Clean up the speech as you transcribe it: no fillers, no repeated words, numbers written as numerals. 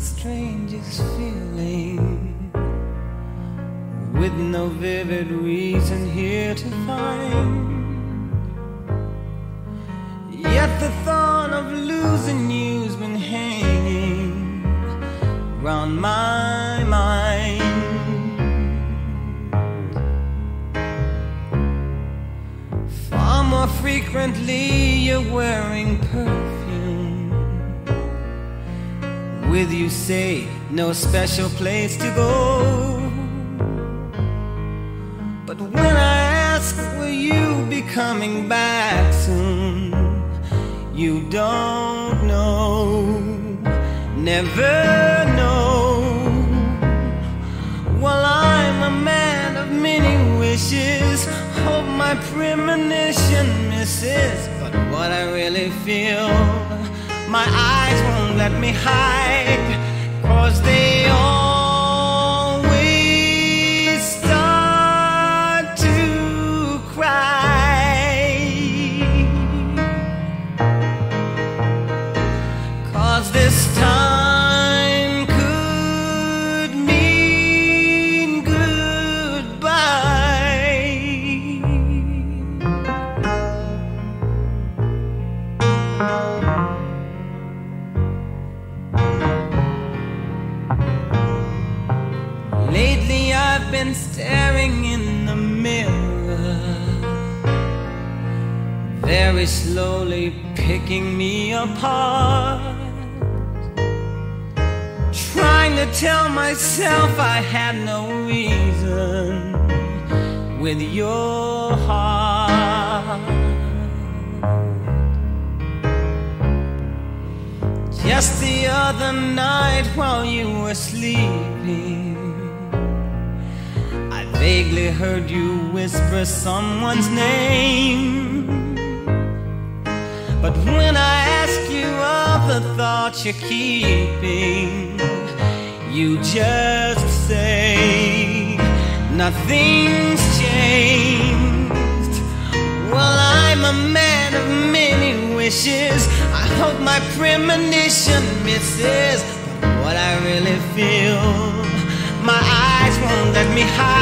strangest feeling, with no vivid reason here to find. Yet the thought of losing you's been hanging round my mind. Far more frequently you're wearing perfume. With you say no special place to go. But when I ask will you be coming back soon, you don't know, never know. Well, I'm a man of many wishes, hope my premonition misses. But what I really feel, my eyes won't let me hide, 'cause they always start to cry. 'Cause this time could mean goodbye. Lately I've been staring in the mirror, very slowly picking me apart, trying to tell myself I had no reason with your heart. Just the other night while you were sleeping, I vaguely heard you whisper someone's name. But when I ask you of the thoughts you're keeping, you just say nothing's changed. Well, I'm a man of many wishes, I hope my premonition misses. But what I really feel, my eyes won't let me hide.